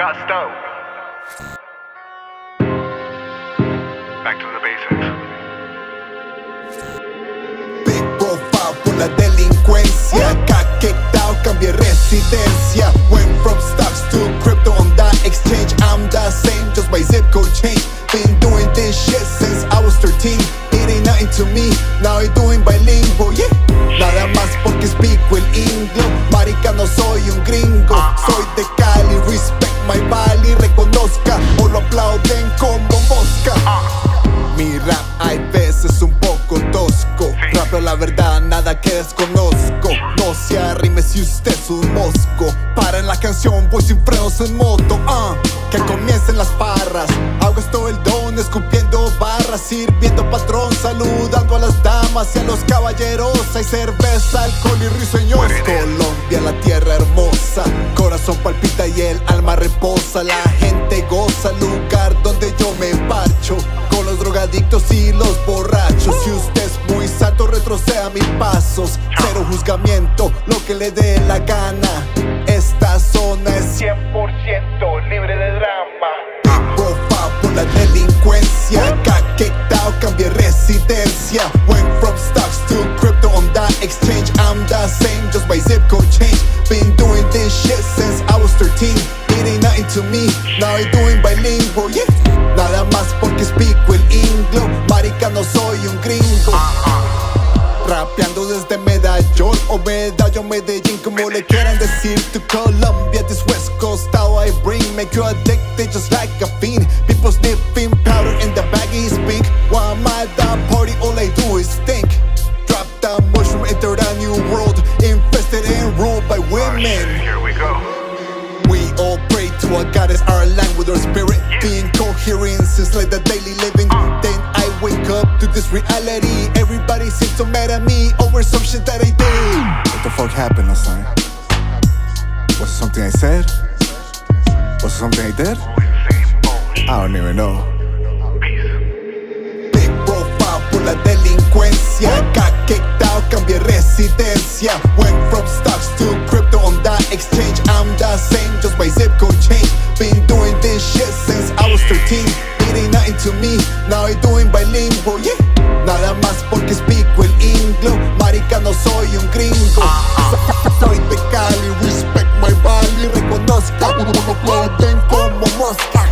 Gusto. Back to the basics. Big profile por la delincuencia. Got kicked out, cambié residencia. Went from stocks to crypto on that exchange. I'm the same, just my zip code change. Been doing this shit since I was 13. It ain't nothing to me, now I'm doing bilingual, yeah. Nada más porque explico el inglo. Marica, no soy un gringo. Soy de Cali, respect my valley. Reconozca o lo aplauden como mosca. Mi rap hay veces un poco tosco. Rapeo la verdad, nada que desconozco. No se arrime si usted es un mosco. Para en la canción, voy sin frenos en moto. Que comiencen las parras. Hago esto el don, escupiendo barras. Sirviendo patrón, saludando a las damas y a los caballeros. Hay cerveza, alcohol y risueños. Colombia, la tierra hermosa. Corazón palpita y el alma reposa. La gente goza, lugar donde yo me parcho. Con los drogadictos y los borrachos. Si usted es muy santo, retroceda mis pasos. Cero juzgamiento, lo que le dé la gana. Esta zona es 100% libre de drama. profile por la delincuencia. Got kicked out, cambié residencia. Went from stocks to crypto on that exchange. I'm the same, just my zip code change. Been doing this shit since I was 13. It ain't nothing to me, now I'm doing bilingual, yeah. Nada más porque explico el inglo. Marica, no soy un gringo. Rapeando desde Medallón o Medallón, Medellín, como le quieran decir. To Colombia, this West Coast style I bring. Make you addicted just like a fiend. People sniffing powder and the baggy is pink. While I'm at the party, all I do is think. Drop the mushroom, enter a new world. Infested and ruled by women. Here we go. We all pray to a goddess, our line with our spirit. Being coherent since like the daily living. Then I wake up to this reality. Everybody seems so mad at me over some shit that I did. What the fuck happened last night? Was it something I said? Was it something I did? I don't even know. Big profile por la delincuencia. Got kicked out, cambié residencia. Went from stocks to crypto on that exchange. I'm the same, just my zip code change. Been doing this shit since I was 13. It ain't nothing to me, now I'm doing bilingual, yeah. Nada más porque explico el inglo. Marica, no soy un gringo. Soy de Cali, respect my valley. Reconozca, no me aplauden como mosca.